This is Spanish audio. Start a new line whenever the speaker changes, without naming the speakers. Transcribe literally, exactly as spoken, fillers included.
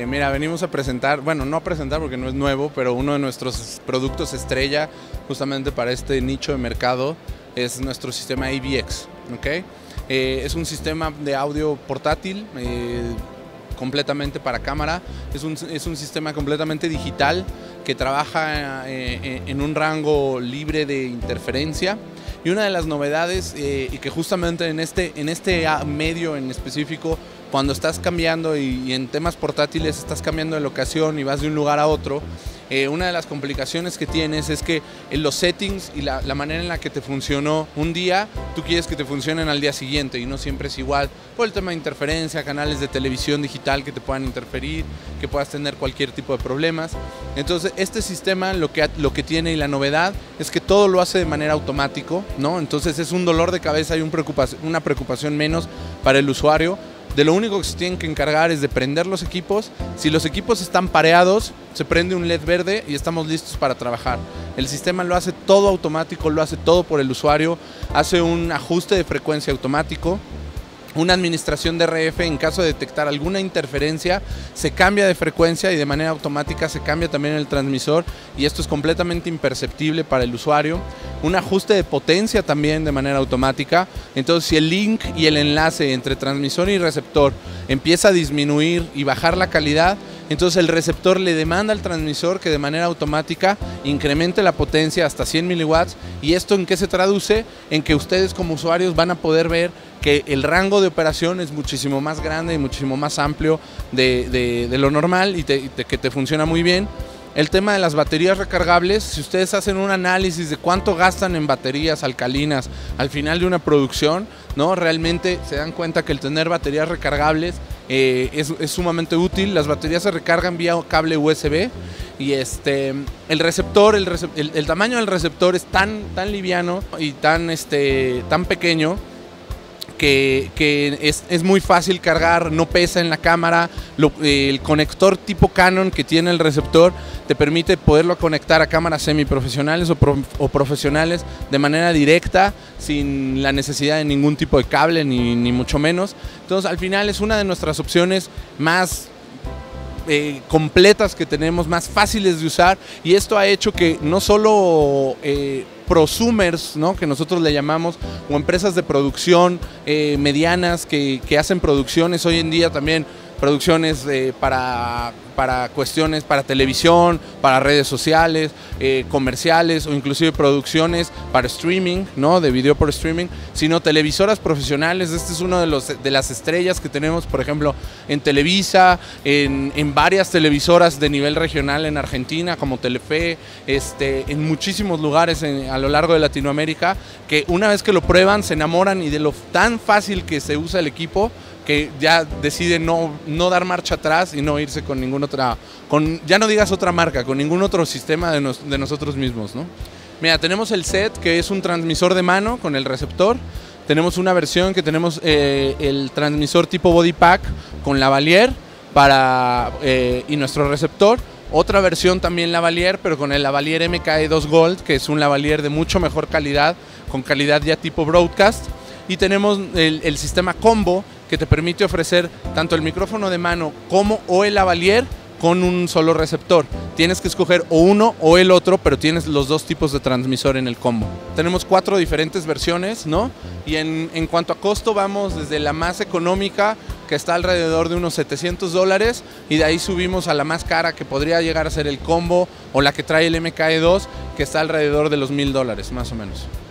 Eh, mira, venimos a presentar, bueno, no a presentar porque no es nuevo, pero uno de nuestros productos estrella justamente para este nicho de mercado es nuestro sistema A V X, ¿ok? Eh, es un sistema de audio portátil, eh, completamente para cámara, es un, es un sistema completamente digital que trabaja eh, en un rango libre de interferencia. Y una de las novedades, eh, y que justamente en este, en este medio en específico, cuando estás cambiando y, y en temas portátiles estás cambiando de locación y vas de un lugar a otro, eh, una de las complicaciones que tienes es que en los settings y la, la manera en la que te funcionó un día, tú quieres que te funcionen al día siguiente y no siempre es igual, por el tema de interferencia, canales de televisión digital que te puedan interferir, que puedas tener cualquier tipo de problemas. Entonces este sistema lo que, lo que tiene y la novedad es que todo lo hace de manera automática, ¿no? Entonces es un dolor de cabeza y un preocupación, una preocupación menos para el usuario. De lo único que se tienen que encargar es de prender los equipos. Si los equipos están pareados, se prende un L E D verde y estamos listos para trabajar. El sistema lo hace todo automático, lo hace todo por el usuario, hace un ajuste de frecuencia automático, una administración de R F en caso de detectar alguna interferencia, se cambia de frecuencia y de manera automática se cambia también el transmisor y esto es completamente imperceptible para el usuario. Un ajuste de potencia también de manera automática, entonces si el link y el enlace entre transmisor y receptor empieza a disminuir y bajar la calidad, entonces el receptor le demanda al transmisor que de manera automática incremente la potencia hasta cien miliwatts. ¿Y esto en qué se traduce? En que ustedes como usuarios van a poder ver que el rango de operación es muchísimo más grande y muchísimo más amplio de, de, de lo normal y, te, y te, que te funciona muy bien. El tema de las baterías recargables, si ustedes hacen un análisis de cuánto gastan en baterías alcalinas al final de una producción, ¿no? Realmente se dan cuenta que el tener baterías recargables eh, es, es sumamente útil. Las baterías se recargan vía cable U S B y este, el receptor, el, recep el, el tamaño del receptor es tan, tan liviano y tan, este, tan pequeño que, que es, es muy fácil cargar, no pesa en la cámara. Lo, eh, el conector tipo Canon que tiene el receptor te permite poderlo conectar a cámaras semiprofesionales o, pro, o profesionales de manera directa, sin la necesidad de ningún tipo de cable, ni, ni mucho menos. Entonces al final es una de nuestras opciones más Eh, completas que tenemos, más fáciles de usar, y esto ha hecho que no solo eh, prosumers, ¿no?, que nosotros le llamamos, o empresas de producción eh, medianas que, que hacen producciones hoy en día también, producciones eh, para, para cuestiones, para televisión, para redes sociales, eh, comerciales o inclusive producciones para streaming, ¿no?, de video por streaming, sino televisoras profesionales. Este es uno de, los, de las estrellas que tenemos, por ejemplo, en Televisa, en, en varias televisoras de nivel regional en Argentina, como Telefe, este, en muchísimos lugares en, a lo largo de Latinoamérica, que una vez que lo prueban se enamoran y de lo tan fácil que se usa el equipo, que ya decide no, no dar marcha atrás y no irse con ninguna otra, con, ya no digas otra marca, con ningún otro sistema de, nos, de nosotros mismos, ¿no? Mira, tenemos el set, que es un transmisor de mano con el receptor. Tenemos una versión que tenemos eh, el transmisor tipo body pack con lavalier para, eh, y nuestro receptor. Otra versión también lavalier, pero con el lavalier M K E dos Gold, que es un lavalier de mucho mejor calidad, con calidad ya tipo broadcast. Y tenemos el, el sistema combo, que te permite ofrecer tanto el micrófono de mano como o el lavalier con un solo receptor. Tienes que escoger o uno o el otro, pero tienes los dos tipos de transmisor en el combo. Tenemos cuatro diferentes versiones, ¿no? Y en, en cuanto a costo, vamos desde la más económica, que está alrededor de unos setecientos dólares, y de ahí subimos a la más cara, que podría llegar a ser el combo, o la que trae el M K E dos, que está alrededor de los mil dólares, más o menos.